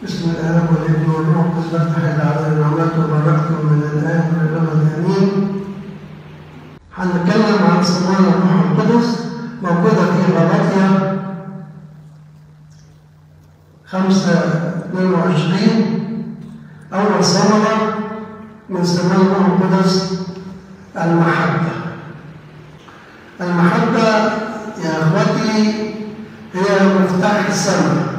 بسم الله والابن والروح القدس تحل على نعمته وبركته من الآن والأبد آمين. هنتكلم عن ثمار الروح القدس موجودة في غلاطيا 5:22. أول ثمرة من ثمار الروح القدس المحبة. المحبة يا إخوتي هي مفتاح السماء.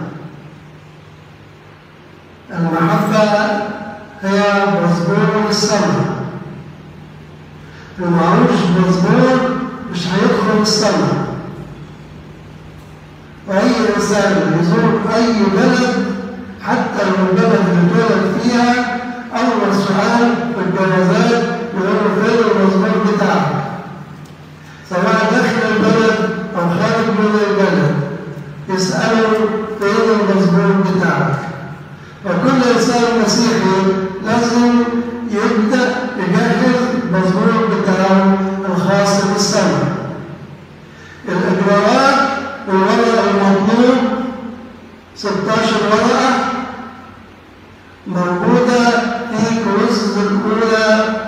المحبة هي باسبور السماء. اللي معهوش باسبور مش هيدخل السماء. وأي إنسان يزور أي بلد حتى لو البلد اللي اتولد فيها أول سؤال في الجوازات يقول له فين الباسبور بتاعك؟ سواء داخل البلد أو خارج من البلد يسألوا فين الباسبور بتاعك؟ وكل إنسان مسيحي لازم يبدأ يجهز الباسبور بتاعه الخاص بالسماء. الإجراءات والورق المطلوب 16 ورقة موجودة في كورنثوس الأولى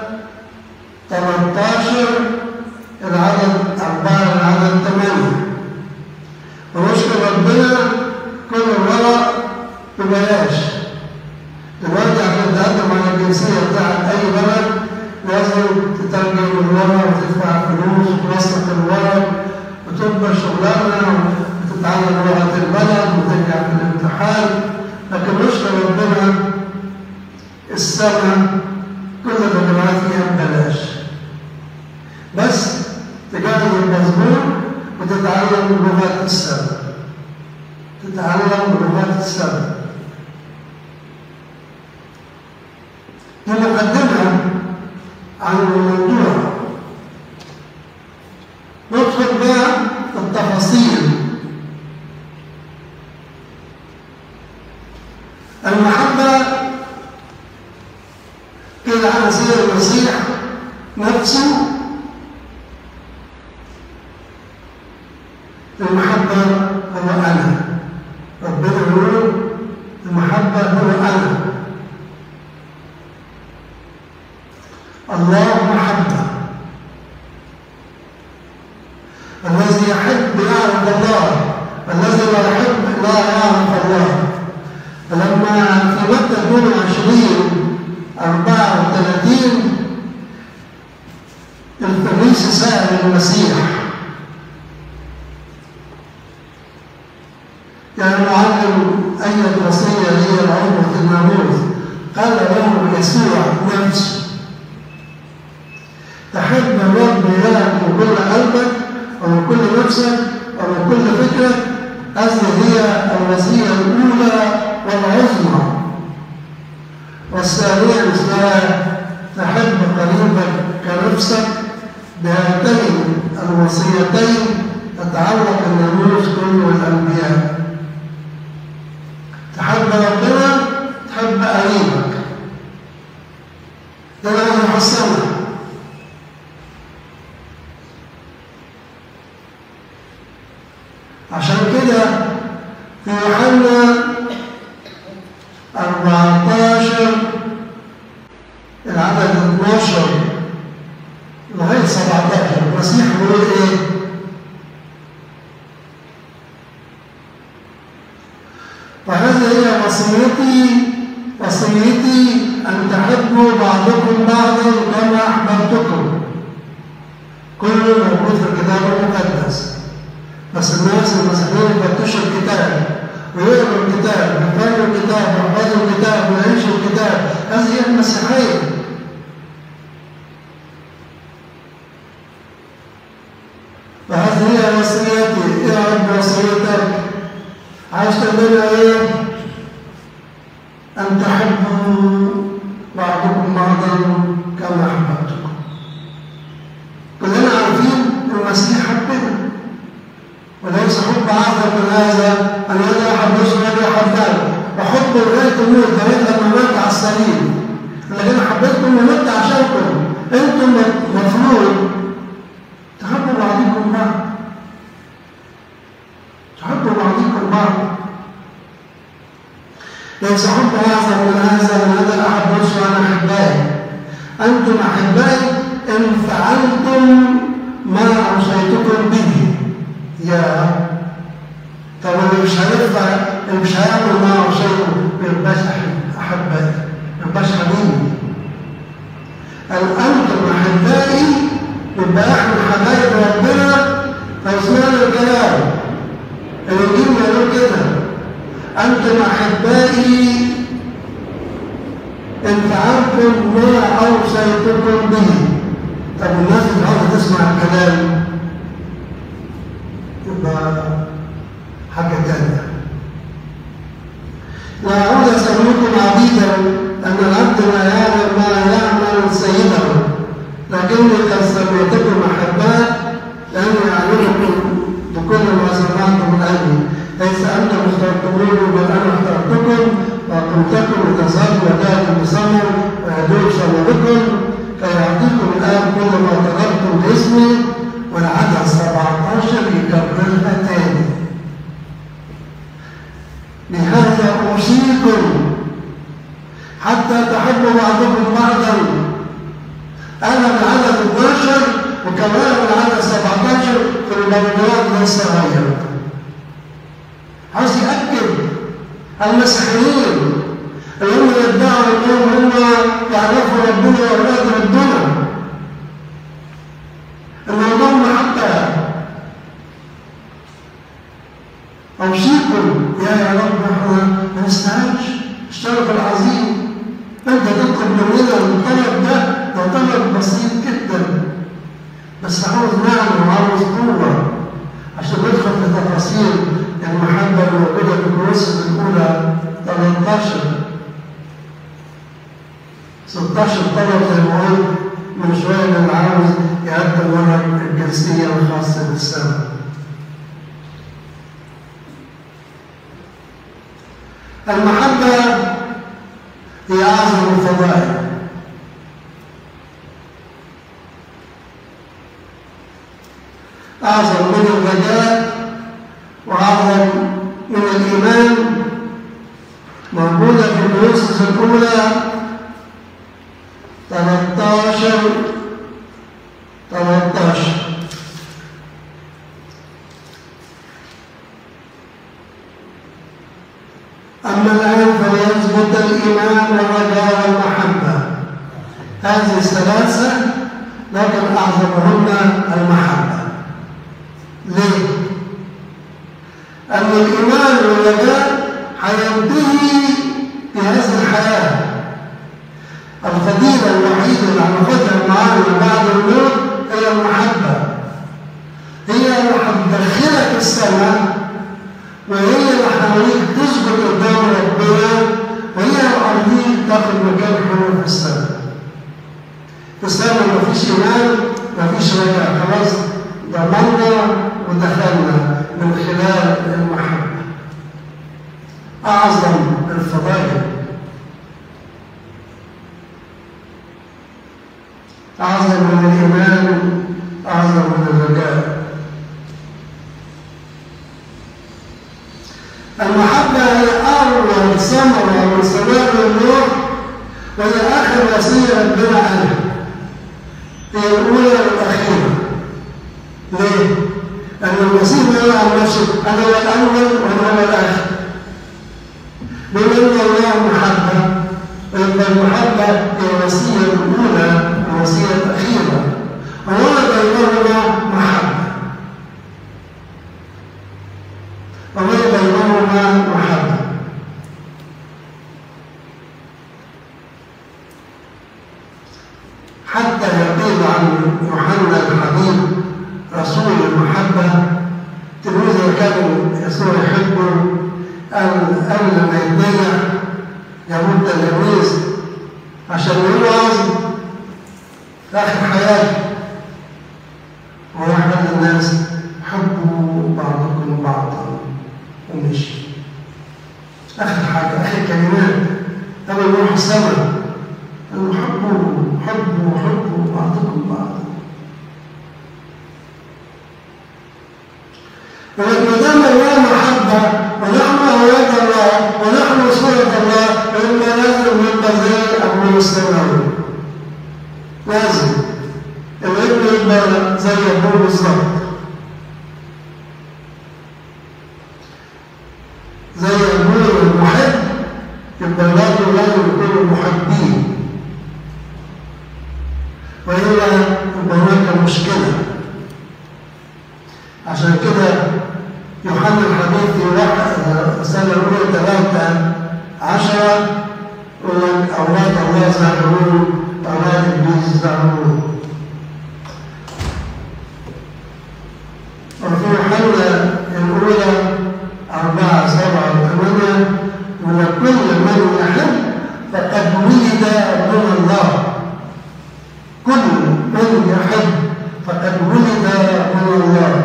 13 العدد 4 العدد 8. ونشكر ربنا كل الورق ببلاش. دلوقتي عشان تقدم على الجنسية بتاعت أي بلد لازم تترجم الورق وتدفع فلوس وتوثق الورق وتبقى شغلانة وتتعلم لغة البلد وترجع في الامتحان. لكن نشكر ربنا السنة كل الإجراءات فيها ببلاش. بس تجهز الباسبور وتتعلم لغات السنة. تتعلم لغات السنة. دي مقدمة عن الموضوع. ندخل بقى في التفاصيل. المحبة كده على سير المسيح نفسه. المحبة هو أنا. ربنا يقول المحبة هو أنا. الله محبة. الذي يحب يعرف الله، والذي لا يحب لا يعرف الله. فلما في متى 22:34 الفريسي سأل المسيح يا معلم أي وصية هي العظمى في الناموس؟ قال له يسوع نفسه تحب الرب إلهك من كل قلبك ومن كل نفسك ومن كل فكرك. هذه هي الوصية الأولى والعظمى. والثانية مثلها تحب قريبك كنفسك. بهاتين الوصيتين تتعلق الناموس كله والأنبياء. تحب ربنا تحب قريبك. ده لازم يحصلها. عشان كده في يوحنا 14 العدد 12 لغاية 17 المسيح بيقول ايه؟ وهذه هي وصيتي أن تحبوا بعضكم بعضا كما أحببتكم. كله موجود في الكتاب المقدس. بس الناس المسيحيين يفتشوا الكتاب ويقروا الكتاب ويفهموا الكتاب ويحفظوا الكتاب ويعيشوا الكتاب. هذه هي المسيحية. وهذه هي وصيتي. ايه يا رب وصيتك؟ عايز تعملها ايه؟ أن تحبوا بعضكم بعضا كما أحببتكم. كلنا عارفين المسيح حبنا. وليس حب أعظم من هذا أن أنا أحب رسولي أحبه وحب لغاية الموت لغاية لما مات على الصليب. لكن أنا حبيتكم ومت عشانكم. أنتم مفروض تحبوا بعضكم بعض. تحبوا بعضكم بعض. ليس حب أعظم من هذا، من هذا أحد نفسه أنا أحبائي. أنتم أحبائي إن فعلتم ما أوصيتكم به. يا طب اللي مش هينفع، اللي مش هيعمل ما أوصيته ما يبقاش أحبائي، ما يبقاش حبيبي. أنتم أحبائي يبقى إحنا حبايب ربنا. فاسمعنا الكلام الإنجيل بيقول كده: أنتم أحبائي إن فعلتم ما أوصيتكم به. طب الناس اللي عاوزة تسمع الكلام يبقى حاجة تانية. لا أعود أسميكم عبيدا، أن العبد لا يعلم ما يعمل سيده، لكني قد سميتكم أحباء لأني أعلمكم بكل ما سمعتم من أجلي. ليس أنتم اخترتموني بل أنا اخترتكم وأقمتكم لتذهبوا وتأتوا بثمر ويدوم ثمركم كي يعطيكم الآب كل ما طلبتم باسمي. والعدد 17 يكررها تاني: لهذا أوصيكم حتى تحبوا بعضكم بعضا. أنا بالعدد 12 وكمان بالعدد 17 في الموضوعات ليس غير. عاوز يأكد المسيحيين اللي هم يدعوا انهم هم يعرفوا ربنا واولاد ربنا الموضوع محبة. أوصيكم يا رب احنا ما نستاهلش الشرف العظيم. انت تطلب مننا الطلب ده طلب بسيط جدا، بس عاوز نعمل وعاوز قوة عشان ندخل في تفاصيل المحبة الموجودة في كورنثوس الأولى 13 16 طلب زي ما قلت من شوية اللي عاوز يقدم ورق الجنسية الخاصة بالسنة. المحبة هي أعظم الفضائل. أعظم من الرجاء وأعظم من الإيمان. موجودة في كورنثوس الأولى 13. أما الآن فليثبت الإيمان والرجاء والمحبة، هذه الثلاثة، لكن أعظمهن المحبة. ليه؟ أن الإيمان والرجاء هينتهي في هذه الحياة. الفضيلة الوحيدة اللي هناخدها معانا بعد الموت هي المحبة. هي اللي هتدخلك السماء، وهي اللي هتخليك تثبت قدام ربنا، وهي اللي هتخليك تاخد مكان حلو في السماء. في السماء مفيش إيمان، مفيش رجاء، خلاص ضمننا ودخلنا من خلال المحبة. أعظم الفضائل، أعظم من الإيمان، أعظم من الرجاء. المحبة هي أول ثمرة من ثمار الروح، وهي آخر وصية ربنا عنها. هي الأولى والأخيرة. ليه؟ لأن المسيح يقول عن نفسه: أنا هو الأول وأنا هو الآخر. بما أن الله محبة، يبقى المحبة هي الوصية الأولى والوصية الأخيرة، وولد بينهما محبة، وولد بينهما محبة. حتى يقيل عن يوحنا الحبيب رسول المحبة، تلميذه كان يسوع يحبه، قبل ما يتبيع يموت تلاميذ عشان يوعظ في آخر حياته، ويحمل الناس: حبوا بعضكم بعضا، ومشي. آخر حاجة، آخر كلمات قبل ما يروح السماء: حبوا بعضكم بعضا. ولما دام الله محبة ونحن أولاد الله ونحن صورة الله، البنات لازم يكونوا محبين، وإلا هناك مشكلة. عشان كده يوحنا الحبيب في رسالة الأولى 3:10 يقول لك أولاد الله زعلون أولاد إبليس زعلون. وفي يوحنا الأولى 4:7-8 يقول لك كل من يحب فقد ولد من الله. كل من يحب فقد ولد من الله.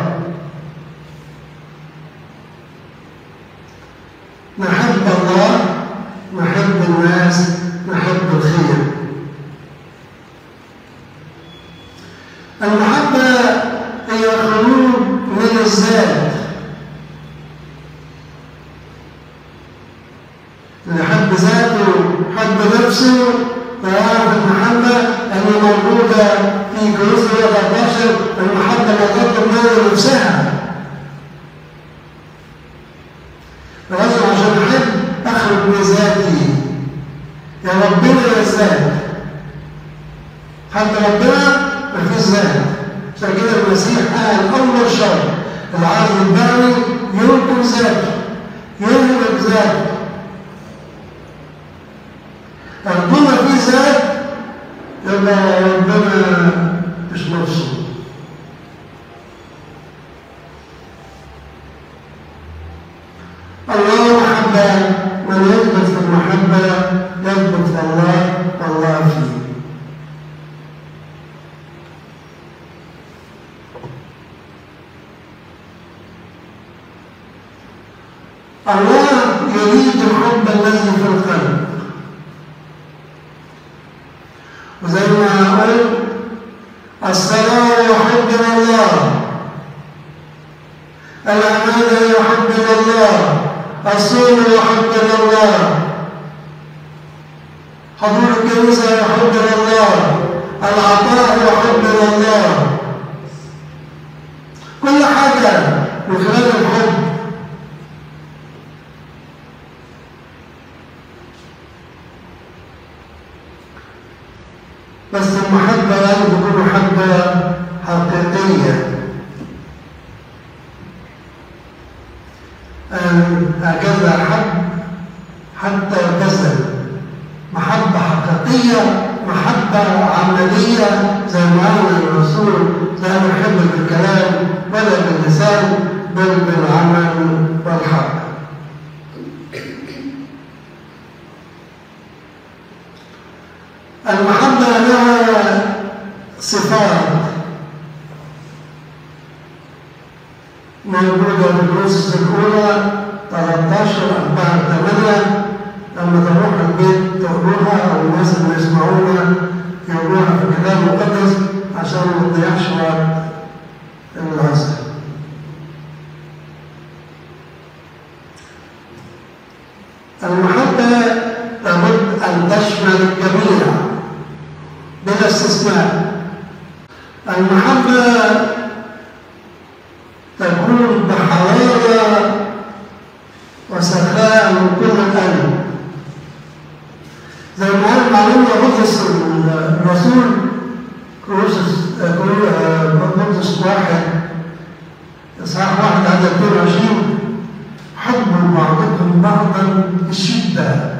نحب الله، نحب الناس، نحب الخير. المحبة هي خروج من الذات. اللي يحب ذاته حب نفسه فيعرف المحبة أن موجودة في كورنثوس 14. المحبة لا تطلب منها نفسها. لازم عشان أحب أخرج من ذاتي. يا ربنا يا الذات. حتى ربنا مفيش ذات. عشان كده المسيح قال أول شر العالم الباوي ينكر ذاته، يهلك ذاته. ربنا في ذات يبقى ربنا مش نفسه. الله محبة، من يثبت في المحبة يثبت في الله والله فيه. الله يريد الحب الذي في القلب، وزي ما قلت الصلاة يحبنا الله، العبادة يحبنا الله، الصوم يحبنا الله، حضور الكنيسة يحبنا الله، العطاء يحبنا الله. كل حاجة من خلال الحب. بس المحبة لازم تكون محبة حقيقية. هكذا حب حتى الكسل. محبة حقيقية، محبة عملية زي ما قال الرسول لا نحب بالكلام ولا باللسان بل بالعمل والحق. المحبة لها صفات موجودة في كورنثوس الأولى 13:4-8. لما تروح البيت تقروها، أو الناس اللي يسمعونا يقروها في الكتاب المقدس عشان ما تضيعش وقت العصر. المحبة لابد أن تشمل الجميع بلا استثناء. المحبة تكون بحرارة وسخاء من كل القلب. زي ما قال معلومة بطرس الرسول كورنثوس 1:22 حبوا بعضكم بعضا بشدة.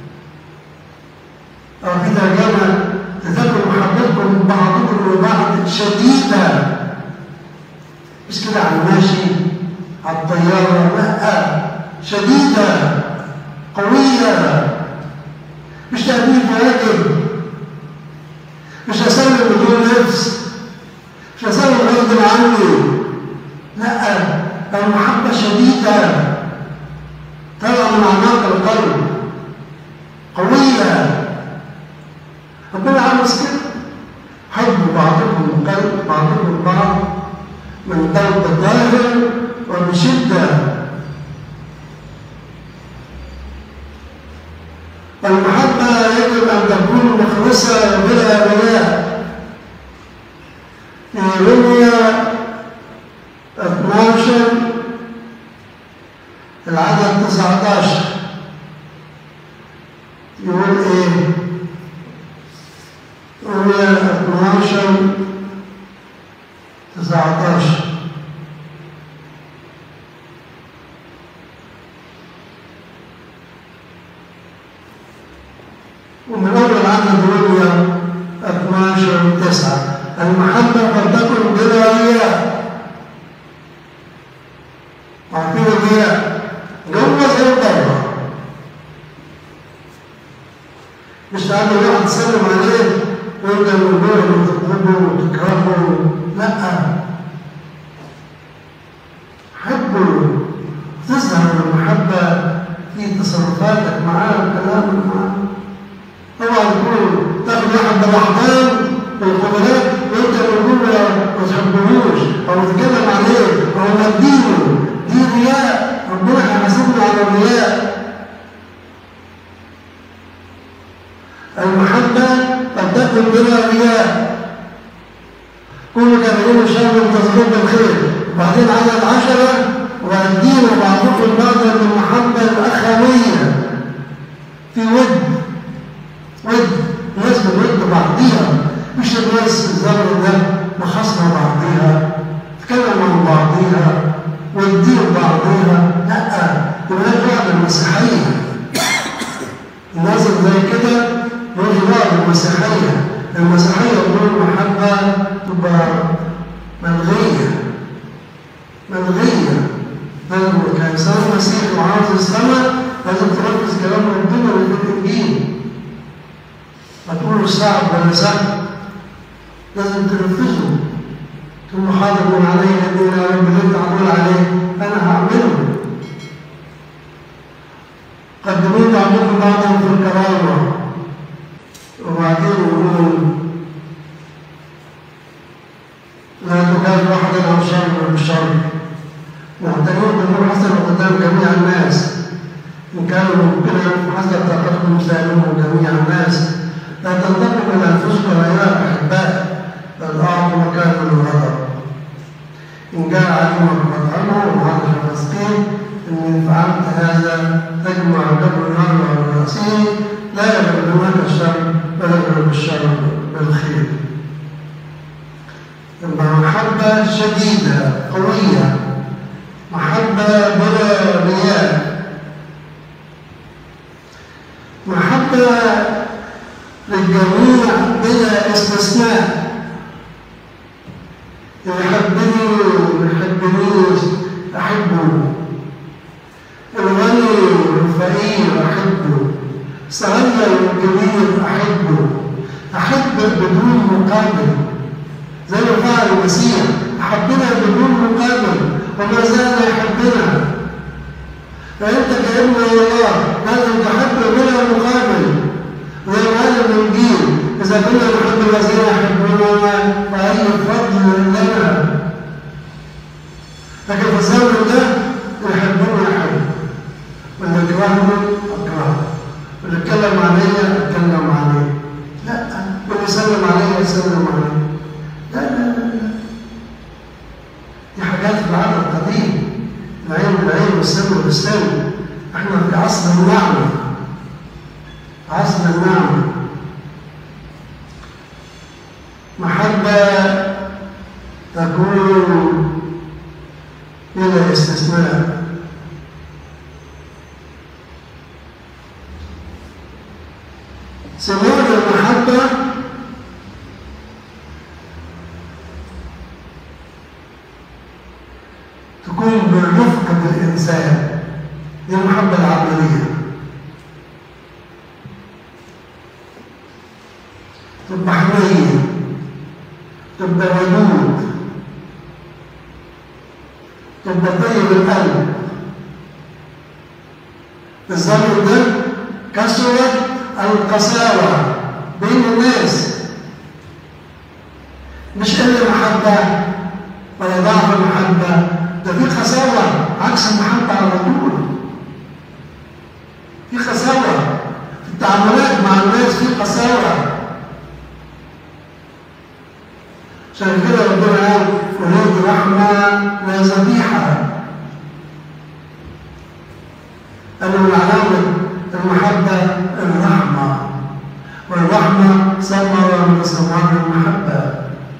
أو في ترجمة لتكن محبتكم بعضكم لبعض شديدة. مش كده على الماشي على الطيارة، لا، شديدة قوية. مش تأديب واجب، مش أسلم بدون نفس، مش أسلم غصب عني، لا، المحبة شديدة طالعة من أعماق القلب قوية. ربنا عاوز كده. حبوا بعضكم بعضكم بعض من قلب طاهر وبشدة. المحبة يجب أن تكون مخلصة بلا رياء. في رومية 12 العدد 19 يقول إيه؟ رؤيا 12:19 ومن أول عدد رؤيا 12:9 المحبة فلتكن بلا رياء. عارفين الرياء؟ جوه زي بره. مش تعالوا واحد تسلم عليه وانت من جوه وتحبه وتكرهه، لا. حبه، تظهر المحبة في تصرفاتك معاه وكلامك معاه. طبعا تكون تاخد واحد بالأحضان والقبلات وانت من جوه ما تحبهوش او تتكلم عليه او تدينه، دي رياء. ربنا هيحاسبنا على الرياء. المحبة قد تكون بلا رياء. كل كاملين الشر منتظرين بالخير. وبعدين عدد 10 وأدين بعضكم بعضا بالمحبة الأخوية في ود ناس بتود بعضيها، مش الناس الزمن ده مخاصمة بعضيها، تتكلم عن بعضيها وتدين بعضيها، لا. يبقى ده المسيحية. الناس زي كده دول بعض المسيحية. المسيحية بدون محبة تبقى ملغية. لازم كإنسان مسيحي وعاوز السماء لازم تركز كلام ربنا اللي في الإنجيل. ما تقولوا صعب ولا سهل، لازم تنفذه. تقول له حاضر من علي الدين يا رب اللي انت عمول عليه انا هعمله. قدموا بعضكم بعضا في الكرامه. وبعدين يقول لا تجاد واحدا او شر بالشر، واعتنوا بالامور حسنه قدام جميع الناس ان كانوا ممكنا حسب طاقتكم سالموا جميع الناس. لا تنتقموا من انفسكم ايها الاحباء، بل اعطوا مكانا للغضب. ان جاء عليهم فاطعمه وعرف المسكين ان فعلت هذا تجمع قبل النار على راسه، لا يغلبونك الشر بل يغلب الشر بالخير. يبقى محبه شديده قويه، محبه بلا رياء، محبه للجميع بلا استثناء. يحبني ويحبنيش أحبه، الغني والفقير أحبه، صغير والكبير أحبه بدون مقابل، زي ما فعل المسيح أحبنا بدون مقابل وما زال يحبنا. فأنت كأنه الله لازم تحبه بلا مقابل، زي ما قال الإنجيل إذا كنا نحب الذين يحبوننا فأي فضل لنا. لكن في الزمن ده يحبون أحد، واللي يكرهني أكرهه، واللي يتكلم عليا أتكلم عليه، لا. واللي يسلم عليا يسلم عليه، لا. دي حاجات في العهد القديم، العين بالعين والسن بالسن. احنا في عصر النعمة، عصر النعمة. محبة تكون بلا استثناء. ثمار المحبة تكون بالرفق بالإنسان، دي المحبة العملية. تبقى حنين، تبقى ودود، تبقى طيب القلب. في الزمن ده كثرت القساوة بين الناس، مش قلة محبة ولا ضعف المحبة، ده في قساوة عكس المحبة على طول. في قساوة في التعاملات مع الناس، في قساوة. عشان كده ربنا قال أريد رحمة لا ذبيحة. قالوا من علامة المحبة الرحمة، والرحمة ثمرة من ثمار المحبة.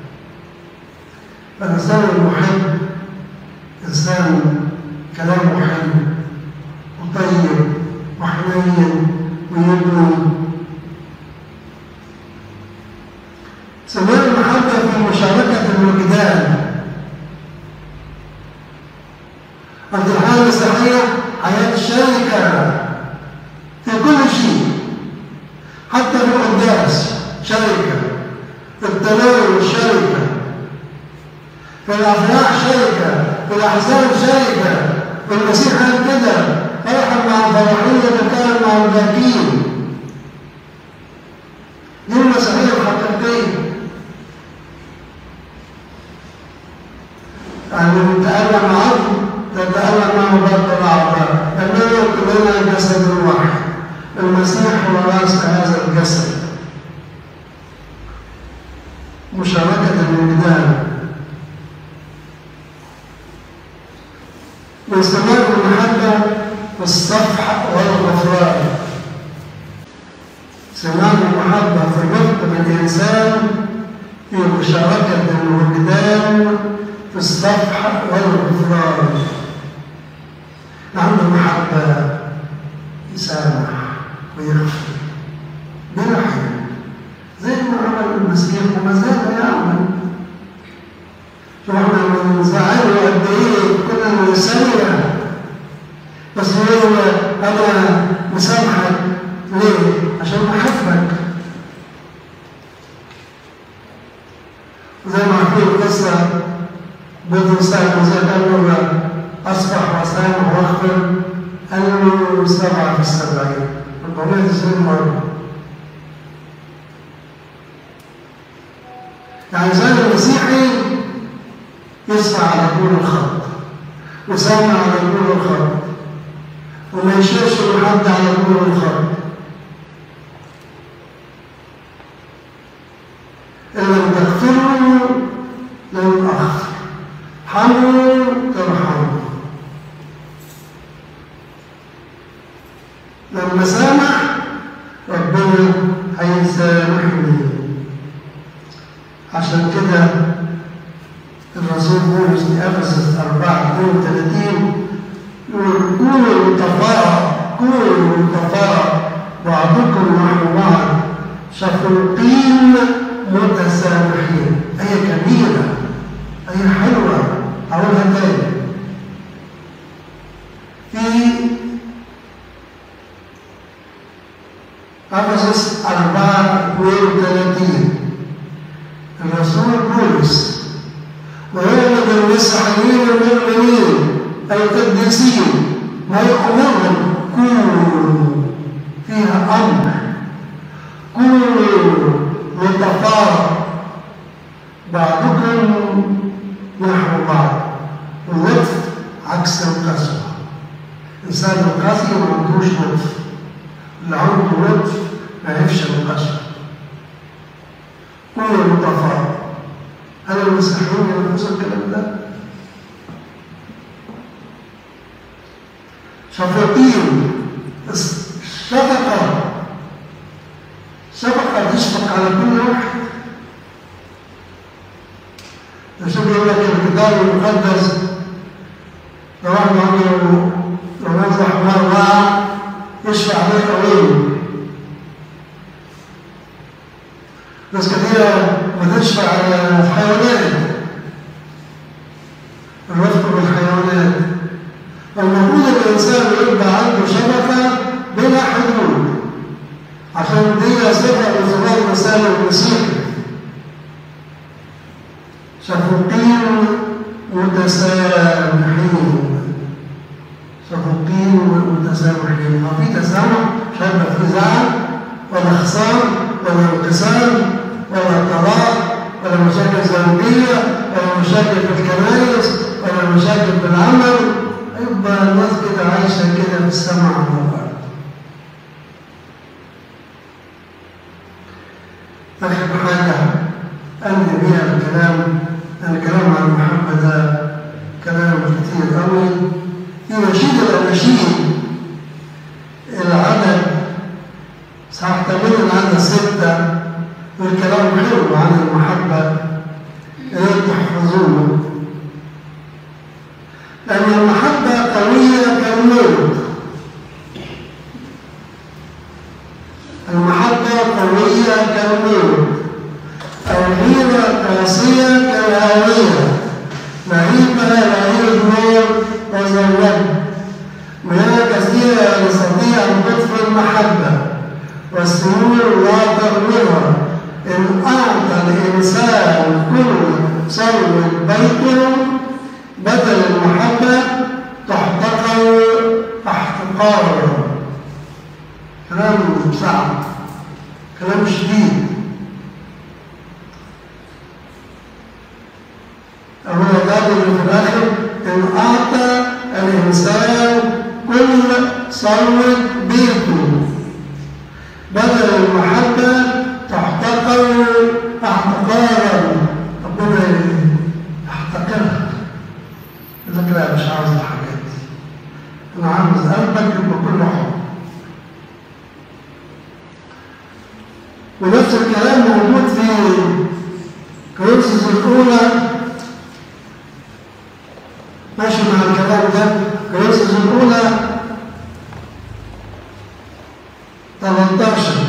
فالإنسان المحب إنسان كلامه حلو وطيب وحنين ويبني. ثمار المحبة في مشاركة الوجدان. عند الحياة المسيحية حياة شركة في كل شيء، حتى في القداس شركة، في التناول شركة، في الأفراح شركة، في الأحزان شركة. والمسيح قال كده: فرحا مع الفرحين وبكاء مع الباكين. دي المسيحية الحقيقية. يعني نتألم عظم نتألم معه برضه الأعضاء، إننا كلنا جسد واحد. المسيح هو رأس هذا الجسد. مشاركة الوجدان. واستمرار المحبة في الصفح والغفران. استمرار المحبة في الرفق بالإنسان، في مشاركة الوجدان، في الصفح والغفران. عنده محبة يسامح ويغفر بلا حيل زي ما عمل المسيح وما زال يعمل. شوف احنا بنزعله قد ايه كل ثانية، بس يقول انا مسامحك ليه؟ عشان بحبك. زي ما عارفين القصة بطرس قال له أصبح وسامح واغفر، قال له 7 في 70 490 مرة. يعني زي المسيحي يصفى على طول الخط وسامح على طول الخط وما يشيرش لحد على طول الخط. إن لم تغفروا لن أغفر، ارحموا ترحموا. لما سامح ربنا هيسامحني. عشان كده الرسول بولس في افسس 4:32 يقول: كونوا متفاعل بعضكم نحو بعض شفوقين متسامحين. آية جميلة، آية حلوة. أقولها تاني. في افسس 4:32 الرسول بولس ويعلم المسيحيين المؤمنين القديسين ما يأمرهم: كونوا فيها أمر، كونوا متفاعل بعضكم نحو بعض. اللطف عكس القسوة. الإنسان القاسي ما عندوش لطف، اللي عنده لطف ما يعرفش القسوة. كونوا متفاعل. هل المسيحيين ينفذوا الكلام ده؟ شفقين. شفقة تشفق على كل واحد. شوف يقول لك الكتاب المقدس لو واحد عنده رمز حمار وقع يشفع عليه قوي. ناس كثيرة بتشفع على الحيوانات، الرفق بالحيوانات. المفروض الإنسان يبقى عنده شفقة بلا حدود، عشان دي صفة من صفات الإنسان المسيحي. شفوقين متسامحين. شفوقين متسامحين. ما في تسامح مش هيبقى في زعل ولا خصام ولا انقسام ولا طلاق ولا مشاكل زوجية ولا مشاكل في الكنائس ولا مشاكل في العمل. يبقى الناس كده عايشة كده في السماء على الأرض. آخر حاجة أنهي بيها الكلام، الكلام عن المحبة ده كلام كتير قوي. في نشيد الأناشيد العدد تحتمل العدد 6 والكلام حلو عن المحبة يا ريت تحفظوه، لأن المحبة قوية كالموت. المحبة قوية كالموت، الغيرة قاسية كالهاوية، لهيبة لهيب نور وزوجة، مياه كثيرة يستطيع أن تطفئ المحبة، والسرور لا تغمرها. إن أعطى الإنسان كل ثروة بيته بدل المحبة تحتقر احتقارا. كلام صعب، كلام شديد. هو قادر في الآخر إن أعطى الإنسان كل ثروة بيته بدل المحبة تحتقر احتقارا. ربنا يحتقرها، يقول لك لا مش عاوز الحاجات دي، أنا عاوز قلبك يبقى كله حب. ونفس الكلام موجود في كورنثوس الأولى، ماشي مع الكلام ده. كورنثوس الأولى 13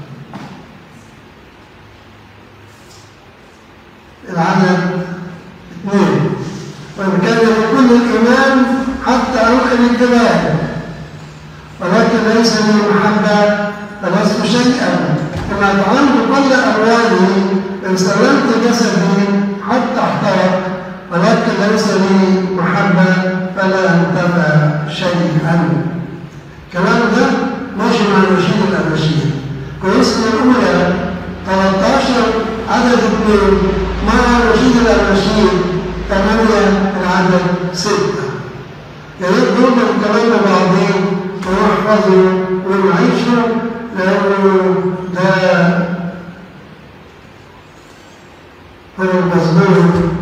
العدد 2، ونكلم كل الإيمان حتى أنقل الجبال، ولكن ليس لي محبة فلست شيئا. كما طعمت كل ألواني إن سلمت جسدي حتى احترق، ولكن ليس لي محبة فلا أنتفع شيئا. الكلام ده ماشي مع النشيد الأناشيد. كورنثوس الأولى 13 عدد 2 مع نشيد الأناشيد 8 العدد 6. يا ريت دول الكلام بعضين ونحفظوا ونعيشوا، لأنه ده هو المزمور